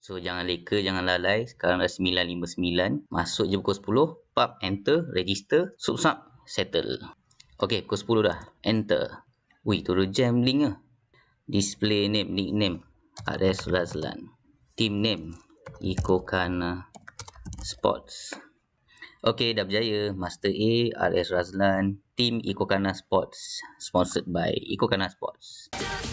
So jangan leka, jangan lalai. Sekarang dah 9.59. Masuk je pukul 10. Pap, enter, register, sub, settle. Okay, pukul 10 dah. Enter. Wih, turun jam link lah. Display name, nickname, RS Razlan. Team name, Ikokana Sports. Okay, dah berjaya. Master A, RS Razlan. Team Ikokana Sports. Sponsored by Ikokana Sports.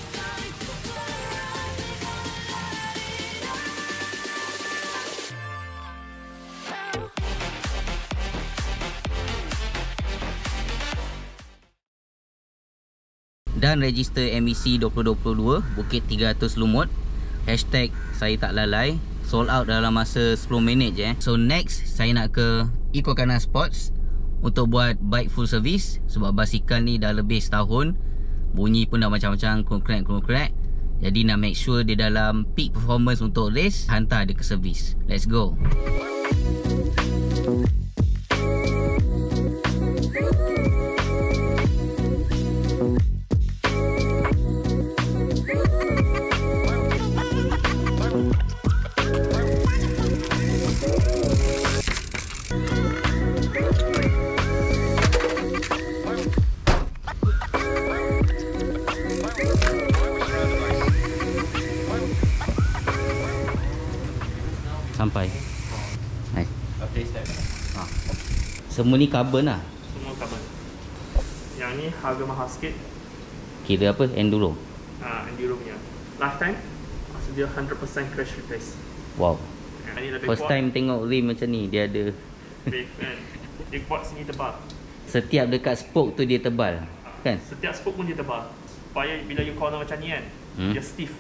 Dan register MEC 2022 Bukit 300 Lumut. Hashtag saya tak lalai. Sold out dalam masa 10 minit je. So next saya nak ke Ikokana Sports untuk buat bike full service. Sebab basikal ni dah lebih setahun. Bunyi pun dah macam-macam, kruk-krek. Jadi nak make sure dia dalam peak performance untuk race. Hantar dia ke servis. Let's go. Sampai. Hai. Semua ni carbon lah. Semua carbon. Yang ni harga mahal sikit. Kira apa? Enduro. Enduro punya. Lifetime maksud dia 100% crash replace. Wow. Yang ni lebih First time tengok rim macam ni. Dia ada dia buat sini tebal. setiap dekat spoke tu dia tebal. Kan? Setiap spoke pun dia tebal. Supaya bila you corner macam ni kan, dia stiff.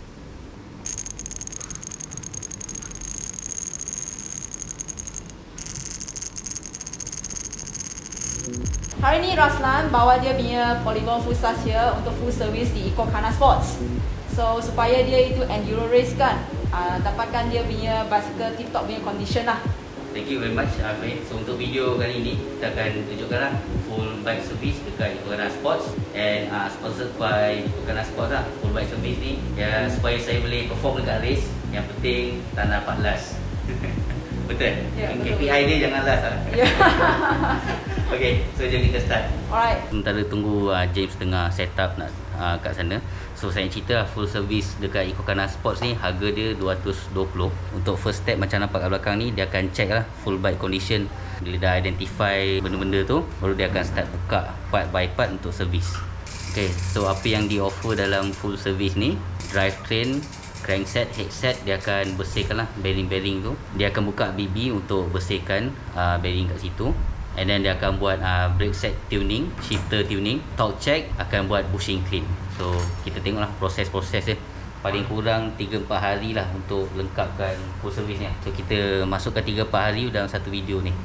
Hari ni Razlan bawa dia punya Polygon full size here untuk full service di Ikokana Sports. So supaya dia itu enduro race kan, dapatkan dia punya bicycle tip top punya condition lah. Thank you very much Afif. So untuk video kali ni kita akan tunjukkan lah full bike service dekat Ikokana Sports and sponsored by Ikokana Sports lah. Full bike service ni ya supaya saya boleh perform dekat race. Yang penting tak dapat last. Betul? Ya, betul. KPI dia jangan last lah. Ya. Okay, so jom kita start. Alright. Sementara tunggu James tengah setup nak kat sana. So saya cerita full service dekat Ikokana Sports ni harga dia 220. Untuk first step macam nampak kat belakang ni, dia akan check lah full bike condition. Bila dah identify benda-benda tu, baru dia akan start buka part by part untuk service. Okay, so apa yang di offer dalam full service ni, drivetrain, crankset, headset, dia akan bersihkan lah bearing-bearing tu. Dia akan buka BB untuk bersihkan bearing kat situ. And then dia akan buat brake set tuning, shifter tuning, torque check, akan buat bushing clean. So kita tengoklah proses-proses dia. Paling kurang 3-4 hari lah untuk lengkapkan full service ni. So kita masukkan 3-4 hari dalam satu video ni.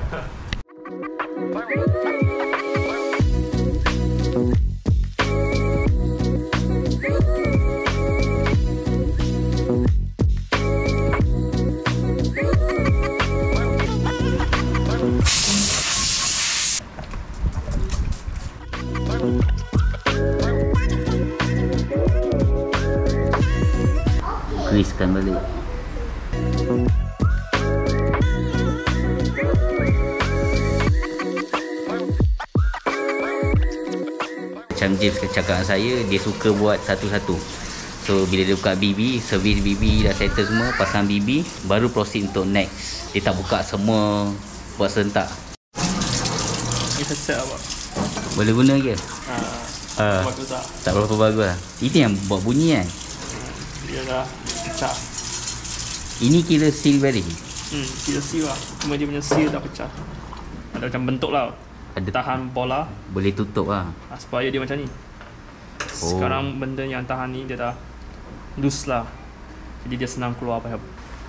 Greasekan balik. Macam James cakap dengan saya, dia suka buat satu-satu. So bila dia buka BB, servis BB dah settle semua, pasang BB, baru proceed untuk next. Dia tak buka semua buat serentak. Ni set apa? Boleh guna ke? Bagus tak? Tak berapa bagus lah. Itu yang buat bunyi kan? Dia dah pecah. Ini kira seal bearing. Kira seal lah. Cuma dia punya seal dah pecah. Ada macam bentuk lah. Ada Tahan bola. boleh tutup lah. Supaya dia macam ni. Sekarang benda yang tahan ni dia dah loose lah. Jadi dia senang keluar apa.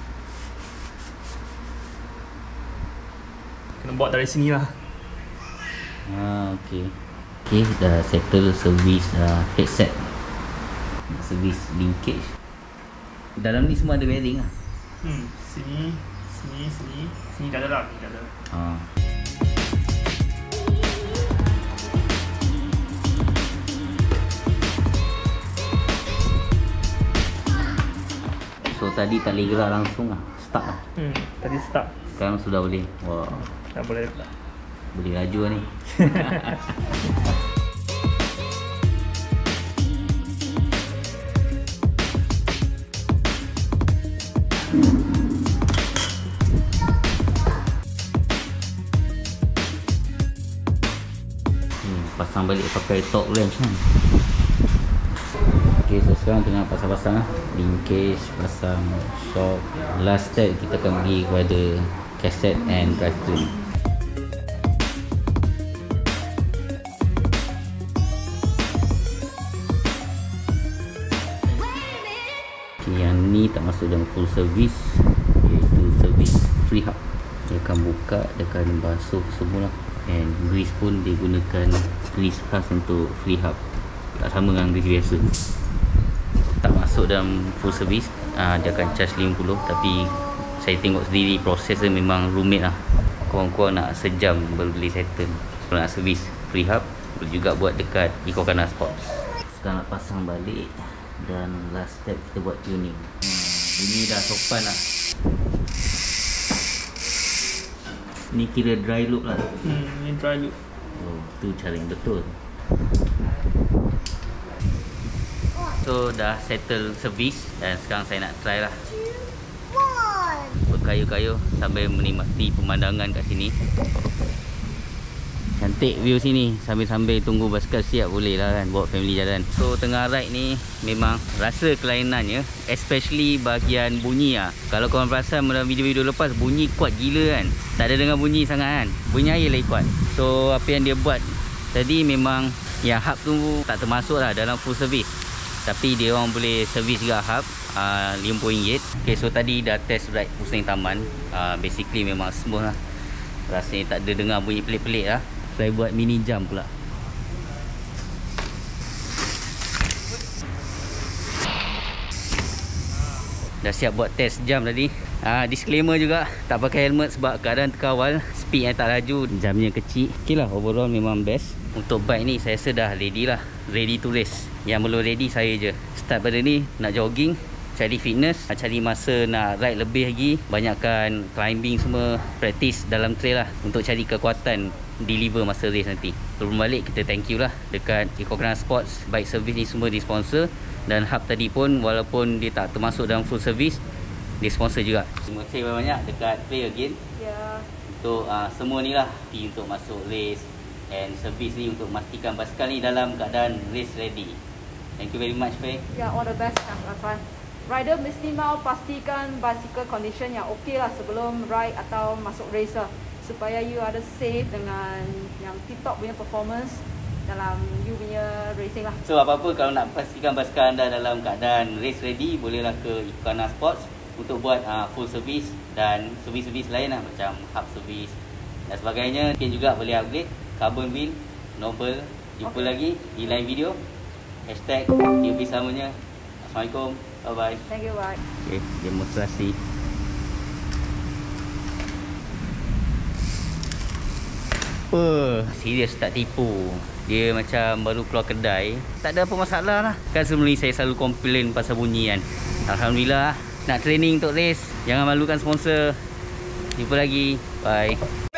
Kena buat dari sini lah. Okay. Okay, dah settle service headset, service linkage. Dalam ni semua ada bearing lah. Sini dah ada lah. Ni dah ada. So tadi tak boleh gerak langsung lah. Start lah. Tadi start. Sekarang sudah boleh. Wah, Tak boleh tak. boleh laju lah ni. Pasang balik pakai torque wrench kan. Ok, so sekarang tengah pasang-pasang lah. Linkage, pasang shock. Last step kita akan pergi kepada cassette and drivetrain. Ok, yang ni tak masuk dalam full service, iaitu service free hub. Dia akan buka, dia akan basuh semua lah. And grease pun dia gunakan grease khas untuk free hub. Tak sama dengan grease biasa. Tak masuk dalam full service, dia akan charge 50. Tapi saya tengok sendiri proses dia memang rumit lah. Kurang-kurang nak sejam baru boleh settle. Kalau nak servis free hub, boleh juga buat dekat Ikokana Sports. Sekarang nak pasang balik. Dan last step kita buat tuning. Ini dah sopan lah. Ni kira dry loop lah. Ni dry loop. Oh, tu cara yang betul. So dah settle servis dan sekarang saya nak try lah. Berkayu-kayu sambil menikmati pemandangan kat sini. Cantik view sini. Sambil-sambil tunggu basikal siap boleh lah kan, bawa family jalan. So tengah ride ni memang rasa kelainannya, especially bahagian bunyi lah. Kalau korang perasan dalam video-video lepas, bunyi kuat gila kan. Tak ada dengar bunyi sangat kan, bunyi air lagi kuat. So apa yang dia buat tadi memang yang hub tu tak termasuk lah dalam full service. Tapi dia orang boleh servis juga hub, RM50. Okay, so tadi dah test ride pusing taman. Basically memang smooth lah. Rasanya tak ada dengar bunyi pelik-pelik lah. Saya buat mini jump pula. Dah siap buat test jam tadi. Disclaimer juga, tak pakai helmet sebab keadaan terkawal. Speed yang tak laju, jamnya kecil. Ok lah, overall memang best. Untuk bike ni saya rasa dah ready lah, ready to race. Yang belum ready saya je. Start pada ni nak jogging, cari fitness, cari masa nak ride lebih lagi. Banyakkan climbing semua, practice dalam trail lah, untuk cari kekuatan deliver masa race nanti. Turun balik kita thank you lah dekat Ikokana Sports. Bike service ni semua di sponsor. Dan hub tadi pun walaupun dia tak termasuk dalam full service, dia sponsor juga. Terima kasih banyak dekat Play Again. Untuk semua ni lah, untuk masuk race and service ni, untuk memastikan basikal ni dalam keadaan race ready. Thank you very much, Faye. All the best, Afan. Rider mesti mau pastikan bicycle condition yang okey lah sebelum ride atau masuk race lah, supaya you ada safe dengan yang tip-top punya performance dalam you punya racing lah. So apa-apa kalau nak pastikan basikal anda dalam keadaan race ready, bolehlah ke Ikokana Sports untuk buat full service dan servis-servis lain lah, macam hub service dan sebagainya. Mungkin juga boleh upgrade carbon wheel, Noble. Jumpa lagi di lain video. #TOP selamanya. Assalamualaikum. Bye-bye. Thank you, bye. Okay, demonstrasi. Serius tak tipu. Dia macam baru keluar kedai, tak ada apa masalah lah. Kan sebelum ni saya selalu komplain pasal bunyi kan. Alhamdulillah, nak training untuk race, jangan malukan sponsor. Jumpa lagi. Bye.